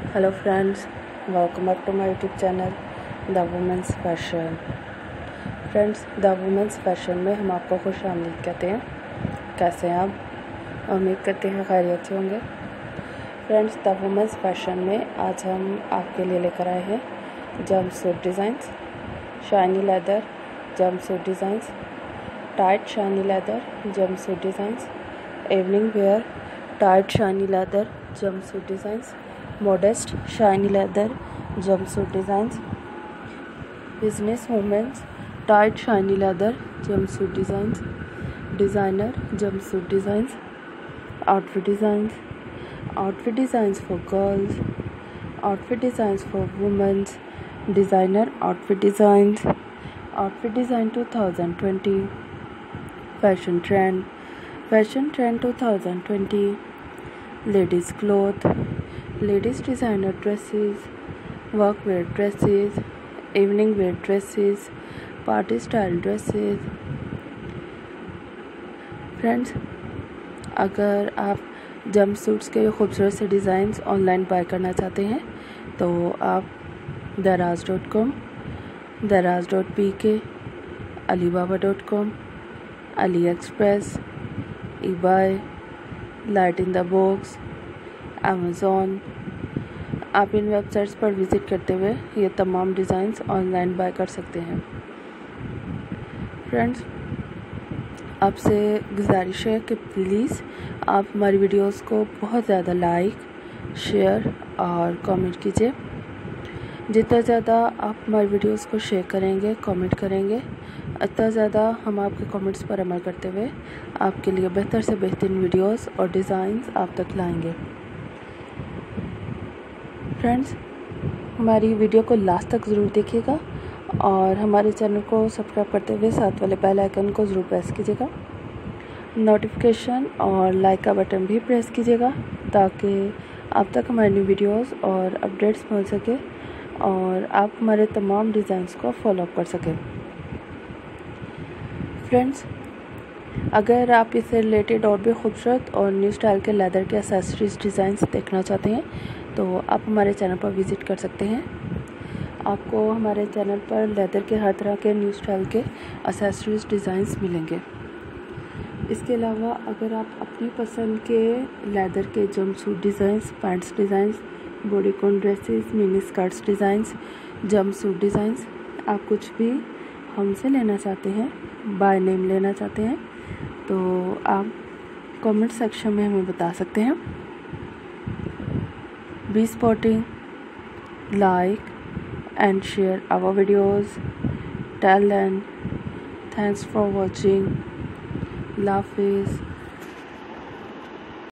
Hello friends, welcome back to my YouTube channel the women's fashion. Friends, the women's fashion में हम आपको खुश आमदीद कहते हैं। कैसे हैं आप? उम्मीद करते हैं खैरियत से होंगे। फ्रेंड्स, द वुमेंस फैशन में आज हम आपके लिए लेकर आए हैं jump suit designs, shiny leather jump suit designs, tight shiny leather jump suit designs, evening wear tight shiny leather jump suit designs, modest shiny leather jumpsuit designs, business women's tight shiny leather jumpsuit designs, designer jumpsuit designs, outfit designs for girls, outfit designs for women's, designer outfit design 2020, fashion trend 2020, ladies cloth, ladies designer dresses, work wear dresses, evening wear dresses, party style dresses। Friends, अगर आप jump suits के खूबसूरत से designs online bye करना चाहते हैं तो आप daraz.com, daraz.pk, alibaba.com, AliExpress, eBay, light in the box, Amazon, आप इन वेबसाइट्स पर विज़िट करते हुए ये तमाम डिज़ाइंस ऑनलाइन बाय कर सकते हैं। फ्रेंड्स, आपसे गुजारिश है कि प्लीज़ आप हमारी वीडियोस को बहुत ज़्यादा लाइक, शेयर और कमेंट कीजिए। जितना ज़्यादा आप हमारी वीडियोस को शेयर करेंगे, कमेंट करेंगे, उतना ज़्यादा हम आपके कमेंट्स पर अमल करते हुए आपके लिए बेहतर से बेहतरीन वीडियोस और डिज़ाइंस आप तक लाएंगे। फ्रेंड्स, हमारी वीडियो को लास्ट तक ज़रूर देखिएगा और हमारे चैनल को सब्सक्राइब करते हुए साथ वाले बेल आइकन को ज़रूर प्रेस कीजिएगा। नोटिफिकेशन और लाइक का बटन भी प्रेस कीजिएगा ताकि आप तक हमारी न्यू वीडियोस और अपडेट्स पहुंच सके और आप हमारे तमाम डिज़ाइंस को फॉलोअप कर सकें। फ्रेंड्स, अगर आप इससे रिलेटेड और भी खूबसूरत और न्यू स्टाइल के लेदर के एक्सेसरीज डिज़ाइंस देखना चाहते हैं तो आप हमारे चैनल पर विज़िट कर सकते हैं। आपको हमारे चैनल पर लेदर के हर तरह के न्यू स्टाइल के एक्सेसरीज डिज़ाइंस मिलेंगे। इसके अलावा अगर आप अपनी पसंद के लेदर के jumpsuit designs, pants designs, bodycon dresses, mini skirts designs, jumpsuit designs, आप कुछ भी हमसे लेना चाहते हैं, बाय नेम लेना चाहते हैं तो आप कमेंट सेक्शन में हमें बता सकते हैं। Be supporting, like and share our videos, tell and thanks for watching, अल्लाह हाफिज़।